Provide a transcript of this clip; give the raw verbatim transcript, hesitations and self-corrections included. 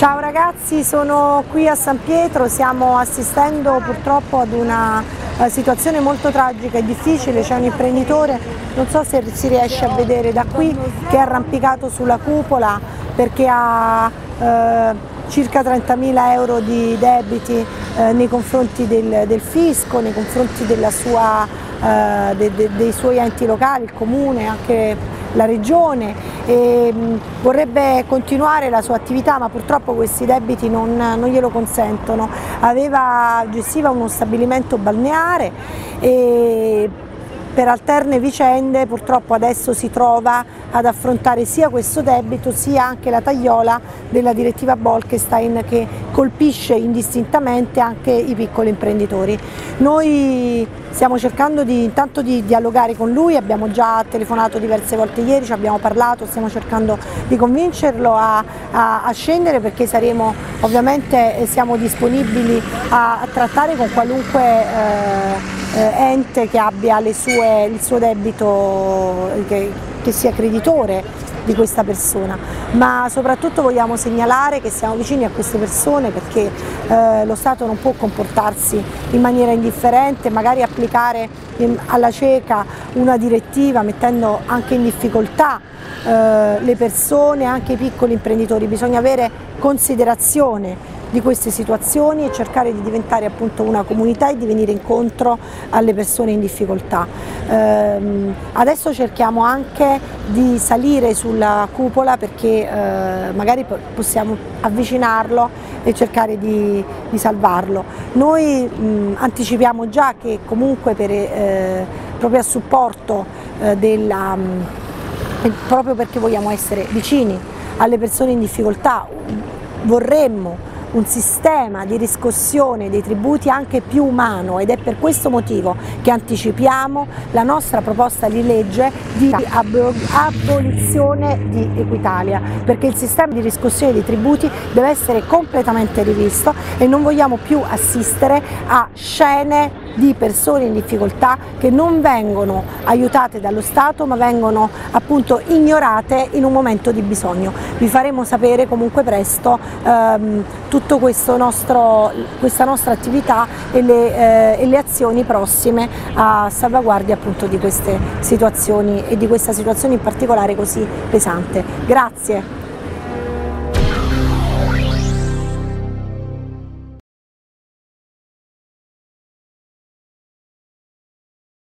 Ciao ragazzi, sono qui a San Pietro, stiamo assistendo purtroppo ad una uh, situazione molto tragica e difficile. C'è un imprenditore, non so se si riesce a vedere da qui, che è arrampicato sulla cupola perché ha uh, circa trentamila euro di debiti uh, nei confronti del, del fisco, nei confronti della sua, uh, de, de, dei suoi enti locali, il comune, anche la regione, e mh, vorrebbe continuare la sua attività, ma purtroppo questi debiti non, non glielo consentono. Aveva, gestiva uno stabilimento balneare e per alterne vicende purtroppo adesso si trova ad affrontare sia questo debito sia anche la tagliola della direttiva Bolkestein che colpisce indistintamente anche i piccoli imprenditori. Noi stiamo cercando di, intanto di dialogare con lui, abbiamo già telefonato diverse volte ieri, ci abbiamo parlato, stiamo cercando di convincerlo a, a, a scendere, perché saremo ovviamente siamo disponibili a, a trattare con qualunque eh, ente che abbia le sue, il suo debito, che, che sia creditore di questa persona, ma soprattutto vogliamo segnalare che siamo vicini a queste persone perché eh, lo Stato non può comportarsi in maniera indifferente, magari applicare in, alla cieca una direttiva mettendo anche in difficoltà eh, le persone, anche i piccoli imprenditori. Bisogna avere considerazione di queste situazioni e cercare di diventare appunto una comunità e di venire incontro alle persone in difficoltà. Ehm, adesso cerchiamo anche di salire sulla cupola perché eh, magari possiamo avvicinarlo e cercare di, di salvarlo. Noi mh, anticipiamo già che comunque per, eh, proprio a supporto eh, della, mh, proprio perché vogliamo essere vicini alle persone in difficoltà, vorremmo un sistema di riscossione dei tributi anche più umano, ed è per questo motivo che anticipiamo la nostra proposta di legge di abolizione di Equitalia, perché il sistema di riscossione dei tributi deve essere completamente rivisto e non vogliamo più assistere a scene di persone in difficoltà che non vengono aiutate dallo Stato ma vengono appunto ignorate in un momento di bisogno. Vi faremo sapere comunque presto ehm, tutto questo nostro, questa nostra attività e le, eh, e le azioni prossime a salvaguardia appunto di queste situazioni e di questa situazione in particolare così pesante. Grazie.